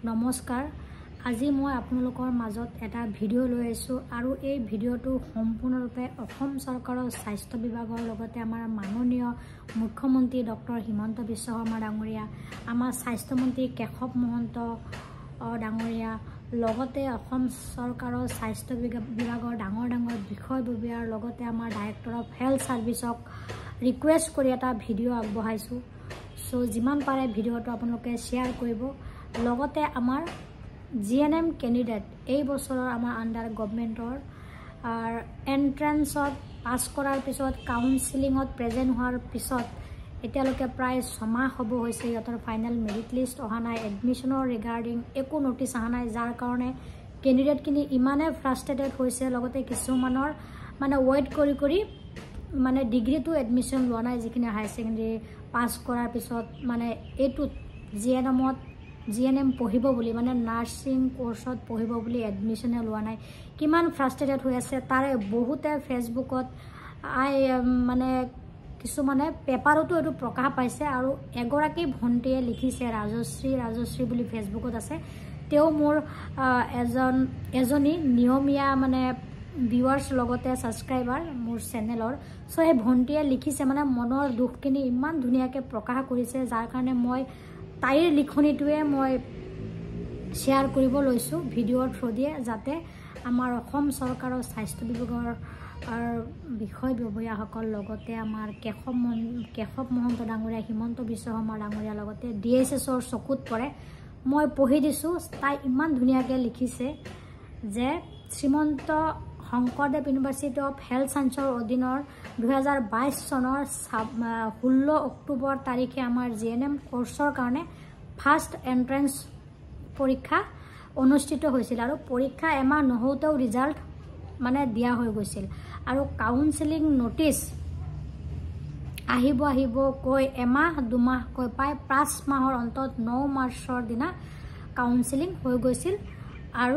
নমস্কাৰ আজি মই আপোনালোকৰ মাজত এটা ভিডিঅ' লৈ আছো আৰু এই ভিডিঅ'টো সম্পূৰ্ণৰূপে অসম চৰকাৰৰ স্বাস্থ্য বিভাগৰ লগতে আমাৰ মাননীয় মুখ্যমন্ত্ৰী ডক্টৰ হিমন্ত বিশ্ব শৰ্মা ডাঙৰীয়া আমাৰ স্বাস্থ্য মন্ত্ৰী কেশৱ মহন্ত ডাঙৰীয়া লগতে অসম চৰকাৰৰ স্বাস্থ্য বিভাগৰ ডাঙৰ বিষয়ববীয়াৰ লগতে আমাৰ ডাইৰেক্টৰ অফ হেল্থ সাৰ্ভিসক ৰিকুৱেষ্ট কৰি এটা ভিডিঅ' আগবঢ়াইছো সো যিমান পাৰে ভিডিঅ'টো আপোনালোকে শেয়াৰ কৰিব লগতে আমাৰ GNM ক্যান্ডিডেট এই বছৰৰ আমাৰ আন্ডাৰ গভৰ্নমেন্টৰ এন্ট্ৰেন্সত পাস কৰাৰ পিছত কাউন্সেলিংত প্ৰেজেন্ট হোৱাৰ পিছত এতিয়ালৈকে প্ৰায় 6 মাহ হ'ব হৈছে ইহঁতৰ ফাইনাল মেৰিট লিষ্ট অহা নাই এডমিশনৰ ৰিগাৰ্ডিং একো নটিছ অহা নাই যাৰ কাৰণে ক্যান্ডিডেট কিনি ইমানে ফ্ৰাষ্ট্ৰেটেড হৈছে লগতে কিছুমানৰ মানে ৱেইট কৰি মানে ডিগ্ৰী টু এডমিশন লোৱা নাই যিখিনি হাই সেকেন্ডাৰী পাস কৰাৰ পিছত মানে এটো GNM পঢ়িব বুলি মানে নাৰ্সিং কোৰ্সত পঢ়িব বুলি এডমিশন লোৱা নাই কিমান ফ্ৰাষ্ট্ৰেটেড হৈ আছে তাৰে বহুতে ফেসবুকত মানে কিছুমানে পেপাৰতো এটো প্ৰকাশ পাইছে আৰু এগৰাকী ভণ্টিয়ে লিখিছে ৰাজশ্ৰী বুলি ফেসবুকত আছে তেও মোৰ এজনী নিয়মীয়া মানে ভিউয়াৰ্স লগতে সাবস্ক্ৰাইবাৰ মোৰ চেনেলৰ সো এই ভণ্টিয়ে লিখিছে মানে মনৰ দুখখিনি ইমান ধুনিয়াকে প্ৰকাশ কৰিছে যাৰ কাৰণে মই তাইৰ লিখনিটোৱে মই শেয়াৰ কৰিব লৈছো ভিডিঅ'ৰ থ্ৰু দিয়ে যাতে আমাৰ অসম চৰকাৰৰ স্বাস্থ্য বিভাগৰ বিষয়ববীয়াসকল লগতে আমাৰ কেশৱ মহন্ত ডাঙৰীয়া হিমন্ত বিশ্ব শৰ্মা ডাঙৰীয়া লগতে DSSৰ চকুত পৰে মই পঢ়ি দিছো তাই ইমান ধুনিয়াকে লিখিছে যে Srimanta Sankardev university of health সায়েন্সৰ অধীনৰ 2022 চনৰ 16 অক্টোবৰ তাৰিখে আমাৰ GNM কোৰ্সৰ কাৰণে ফাৰ্স্ট এন্ট্ৰেন্স পৰীক্ষা অনুষ্ঠিত হৈছিল আৰু পৰীক্ষা এমাহ নহওতেও ৰিজাল্ট মানে দিয়া হৈ গৈছিল আৰু কাউন্সেলিং নোটিছ আহিব কৈ এমাহ দুমাহ কৈ পাই 5 মাহৰ অন্তত 9 মাৰ্চৰ দিনা কাউন্সেলিং হৈ গৈছিল আৰু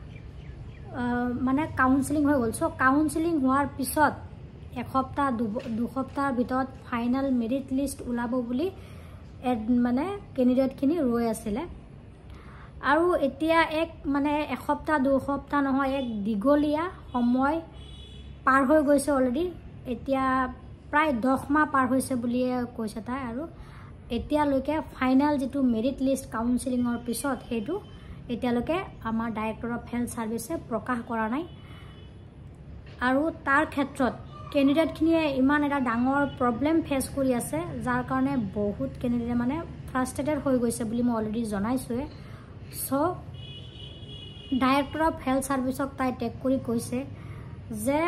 মানে কাউন্সেলিং হৈ গল সো কাউন্সেলিং হোৱাৰ পিছত এসপ্তাহ দুসপ্তাহৰ ভিতৰত ফাইনাল মেৰিট লিষ্ট ওলাব বুলি মানে ক্যান্ডিডেট খিনি ৰৈ আছিল আৰু এতিয়া এক মানে এসপ্তাহ দুসপ্তাহ নহয় এক দিগলীয়া সময় পাৰ হৈ গৈছে অলৰেডি এতিয়া প্ৰায় 10 মাহ পাৰ হৈছে বুলি কৈছে তাই আৰু এতিয়ালৈকে ফাইনাল যেটো মেৰিট লিষ্ট কাউন্সেলিংৰ পিছত হেতু এতিয়ালৈকে আমাৰ ডাইৰেক্টৰ অফ হেল্থ সাৰ্ভিসে প্ৰকাশ কৰা নাই আৰু তাৰ ক্ষেত্ৰত ক্যান্ডিডেট খিনিয়ে ইমান এটা ডাঙৰ প্ৰবলেম ফেস কৰি আছে যাৰ কাৰণে বহুত ক্যান্ডিডেট মানে ফ্ৰাষ্ট্ৰেটেড হৈ গৈছে বুলি মই অলৰেডি জনাইছো সো ডাইৰেক্টৰ অফ হেল্থ সাৰ্ভিসক তাই টেক কৰি কৈছে যে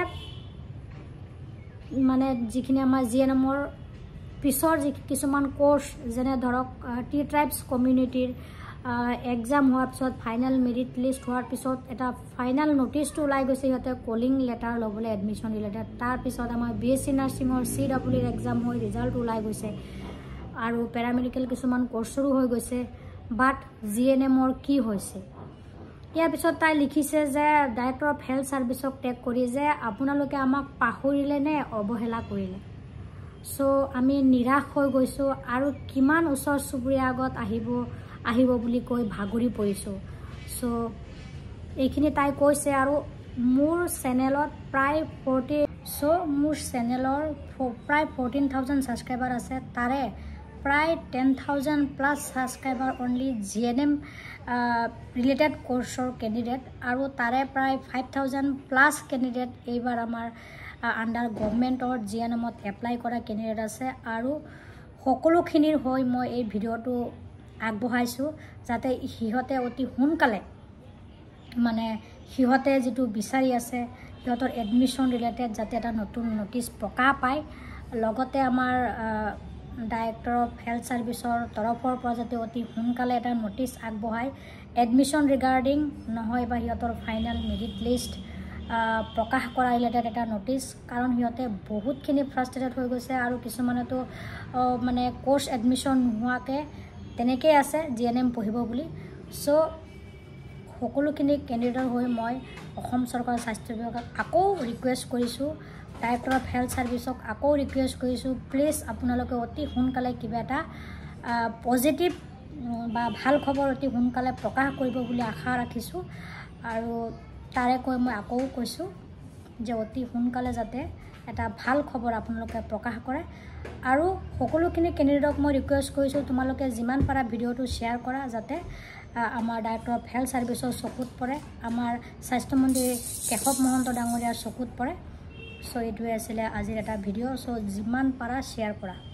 মানে যিখিনি আমাৰ GNMৰ পিছৰ কিছুমান কোৰ্স যেনে ধৰক টি ট্ৰাইবস কমিউনিটিৰ এক্সাম হোৱাৰ পিছত ফাইনাল মেৰিট লিষ্ট হোৱাৰ পিছত এটা ফাইনাল নোটিছটো ওলাই গৈছে ইহতে কলিং লেটাৰ লবলৈ এডমিশন ৰিলেটেড তাৰ পিছত আমাৰ BSc নাৰ্সিংৰ CWৰ এক্সাম হৈ ৰিজাল্ট ওলাই গৈছে আৰু পেৰামেডিকেল কিছুমান কোৰ্সৰো হৈ গৈছে বাট GNMৰ কি হৈছে ইয়াৰ পিছত তাই লিখিছে যে ডাইৰেক্টৰ অফ হেল্থ সাৰ্ভিসক টেক কৰি যে আপোনালোকে আমাক পাহৰিলে নে অৱহেলা কৰিলে সো আমি নিৰাশ হৈ গৈছো আৰু কিমান ওচৰ চুবুৰীয়া আগত আহিব বুলি কৈ ভাগৰি পৰিছো সো এইখিনি তাই কৈছে আৰু মোৰ চেনেলত প্ৰায় 14,000 সাবস্ক্ৰাইবাৰ আছে তাৰে প্ৰায় 10,000 plus subscriber only GNM related কোৰ্সৰ ক্যান্ডিডেট আৰু তাৰে প্ৰায় 5,000 প্লাস ক্যান্ডিডেট এইবাৰ আমাৰ আন্ডাৰ গভৰ্নমেন্টৰ GNMত এপ্লাই কৰা ক্যান্ডিডেট আছে আৰু সকলোখিনিৰ হৈ মই এই ভিডিঅ'টো আগবঢ়াইছো যাতে হিহতে অতি সোনকালে মানে হিহতে যেটো বিচাৰি আছে হিহতৰ এডমিশন ৰিলেটেড যাতে এটা নতুন নোটিছ প্ৰকাশ পায় লগতে আমাৰ ডাইৰেক্টৰ অফ হেল্থ সাৰ্ভিসৰ তৰফৰ পৰা যাতে অতি সোনকালে এটা নোটিছ আগবঢ়ায় এডমিশন ৰিগাৰ্ডিং নহয় বা হিহতৰ ফাইনাল মেৰিট লিষ্ট প্ৰকাশ কৰা ৰিলেটেড এটা নোটিছ কাৰণ হিহতে বহুতখিনি ফ্ৰাষ্ট্ৰেটেড হৈ গৈছে আৰু কিছুমানেতো মানে কোৰ্স এডমিশন নোহোৱাকে তেনেকৈ আছে GNM পঢ়িব বুলি সো সকলোখিনি ক্যান্ডিডেটৰ হৈ মই অসম চৰকাৰৰ স্বাস্থ্য বিভাগক আকৌ ৰিকুৱেষ্ট কৰিছো ডাইৰেক্টৰ অফ হেল্থ সাৰ্ভিসক আকৌ ৰিকুৱেষ্ট কৰিছো প্লিজ আপোনালোকে অতি সোনকালে কিবা এটা পজিটিভ বা ভাল খবৰ অতি সোনকালে প্ৰকাশ কৰিব বুলি আশা ৰাখিছোঁ আৰু তাৰে কৈ মই আকৌ কৈছোঁ যে অতি সোনকালে যাতে এটা ভাল খবৰ আপোনালোকে প্ৰকাশ কৰে আৰু সকলোখিনি কেণ্ডিডেটক মই ৰিকুৱেষ্ট কৰিছোঁ তোমালোকে যিমান পাৰা ভিডিঅ'টো শ্বেয়াৰ কৰা যাতে আমাৰ ডাইৰেক্টৰ অফ হেল্থ ছাৰ্ভিচৰ চকুত পৰে আমাৰ স্বাস্থ্যমন্ত্ৰী কেশৱ মহন্ত ডাঙৰীয়াৰ চকুত পৰে চ' এইটোৱে আছিলে আজিৰ এটা ভিডিঅ' চ' যিমান পাৰা শ্বেয়াৰ কৰা